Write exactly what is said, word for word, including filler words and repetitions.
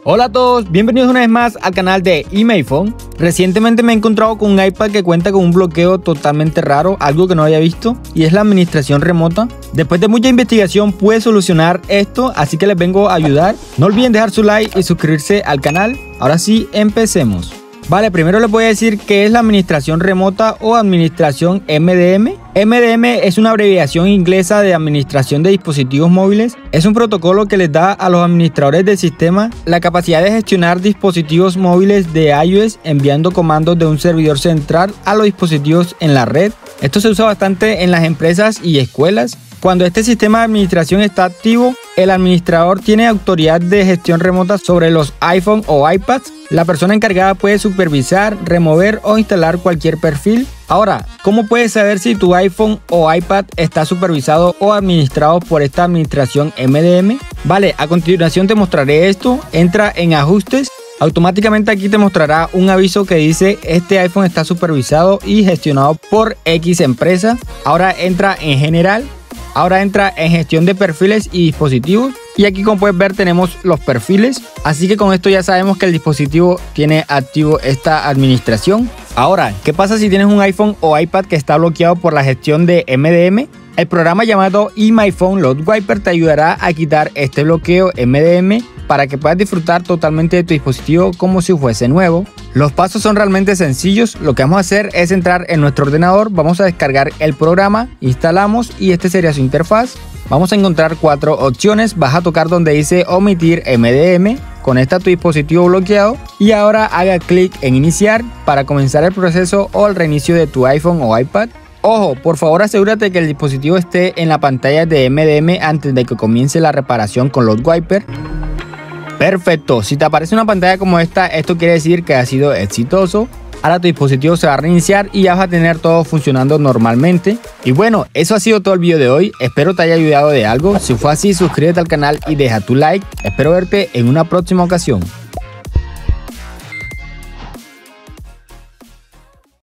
Hola a todos, bienvenidos una vez más al canal de iMyPhone. Recientemente me he encontrado con un iPad que cuenta con un bloqueo totalmente raro, algo que no había visto, y es la administración remota. Después de mucha investigación pude solucionar esto, así que les vengo a ayudar. No olviden dejar su like y suscribirse al canal. Ahora sí, empecemos. Vale, primero les voy a decir qué es la administración remota o administración M D M. M D M es una abreviación inglesa de administración de dispositivos móviles. Es un protocolo que les da a los administradores del sistema la capacidad de gestionar dispositivos móviles de iOS enviando comandos de un servidor central a los dispositivos en la red. Esto se usa bastante en las empresas y escuelas. Cuando este sistema de administración está activo, el administrador tiene autoridad de gestión remota sobre los iPhone o iPads. La persona encargada puede supervisar, remover o instalar cualquier perfil. Ahora, ¿cómo puedes saber si tu iPhone o iPad está supervisado o administrado por esta administración M D M? Vale, a continuación te mostraré esto. Entra en ajustes. Automáticamente aquí te mostrará un aviso que dice este iPhone está supervisado y gestionado por X empresa. Ahora entra en general. Ahora entra en gestión de perfiles y dispositivos y aquí, como puedes ver, tenemos los perfiles, así que con esto ya sabemos que el dispositivo tiene activo esta administración. Ahora, ¿qué pasa si tienes un iPhone o iPad que está bloqueado por la gestión de M D M? El programa llamado iMyPhone Load Wiper te ayudará a quitar este bloqueo M D M para que puedas disfrutar totalmente de tu dispositivo como si fuese nuevo. Los pasos son realmente sencillos. Lo que vamos a hacer es entrar en nuestro ordenador, vamos a descargar el programa, instalamos y este sería su interfaz. Vamos a encontrar cuatro opciones, vas a tocar donde dice omitir M D M, conecta tu dispositivo bloqueado y ahora haga clic en iniciar para comenzar el proceso o el reinicio de tu iPhone o iPad. Ojo, por favor asegúrate que el dispositivo esté en la pantalla de M D M antes de que comience la reparación con Load Wiper. Perfecto, si te aparece una pantalla como esta, esto quiere decir que ha sido exitoso. Ahora tu dispositivo se va a reiniciar y ya vas a tener todo funcionando normalmente. Y bueno, eso ha sido todo el video de hoy. Espero te haya ayudado de algo. Si fue así, suscríbete al canal y deja tu like. Espero verte en una próxima ocasión.